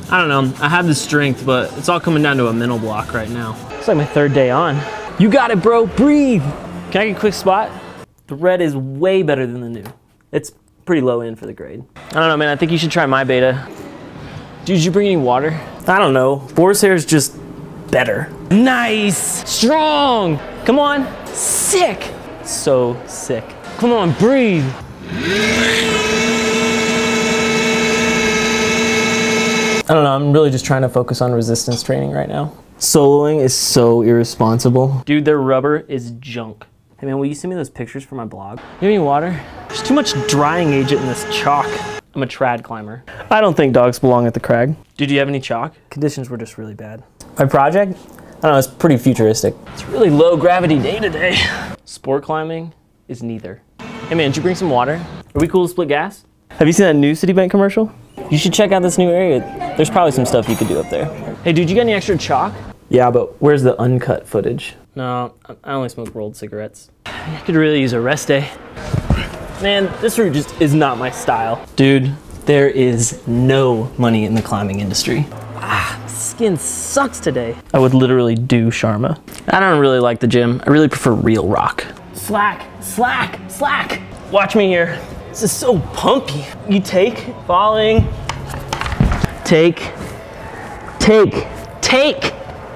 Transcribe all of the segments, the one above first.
I don't know, I have the strength, but it's all coming down to a mental block right now. It's like my third day on. You got it, bro, breathe. Can I get a quick spot? The red is way better than the new. It's pretty low end for the grade. I don't know, man, I think you should try my beta. Dude, did you bring any water? I don't know, Boar's Hair is just better. Nice, strong, come on, sick. So sick. Come on, breathe. I don't know, I'm really just trying to focus on resistance training right now. Soloing is so irresponsible. Dude, their rubber is junk. Hey man, will you send me those pictures for my blog? You have any water? There's too much drying agent in this chalk. I'm a trad climber. I don't think dogs belong at the crag. Dude, do you have any chalk? Conditions were just really bad. My project? I don't know, it's pretty futuristic. It's really low gravity day today. Sport climbing is neither. Hey man, did you bring some water? Are we cool to split gas? Have you seen that new Citibank commercial? You should check out this new area. There's probably some stuff you could do up there. Hey dude, you got any extra chalk? Yeah, but where's the uncut footage? No, I only smoke rolled cigarettes. I could really use a rest day. Man, this route just is not my style. Dude, there is no money in the climbing industry. Ah, skin sucks today. I would literally do Sharma. I don't really like the gym. I really prefer real rock. Slack, slack, slack. Watch me here. This is so pumpy. You take, falling, take, take, take.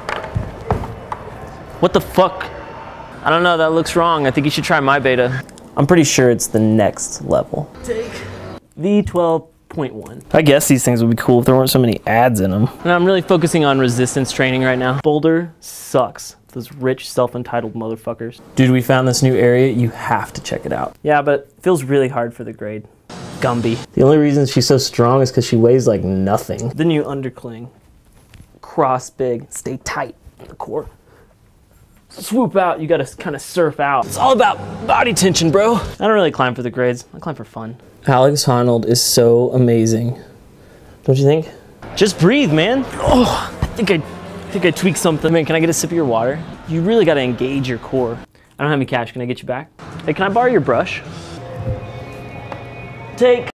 What the fuck? I don't know, that looks wrong. I think you should try my beta. I'm pretty sure it's the next level. Take V12.1. I guess these things would be cool if there weren't so many ads in them. And I'm really focusing on resistance training right now. Boulder sucks. Those rich, self-entitled motherfuckers. Dude, we found this new area. You have to check it out. Yeah, but it feels really hard for the grade. Gumby. The only reason she's so strong is because she weighs like nothing. The new undercling. Cross big, stay tight in the core. Swoop out, you gotta kind of surf out. It's all about body tension, bro. I don't really climb for the grades. I climb for fun. Alex Honnold is so amazing. Don't you think? Just breathe, man. Oh, I think I tweaked something. Man, can I get a sip of your water? You really gotta engage your core. I don't have any cash, can I get you back? Hey, can I borrow your brush? Take.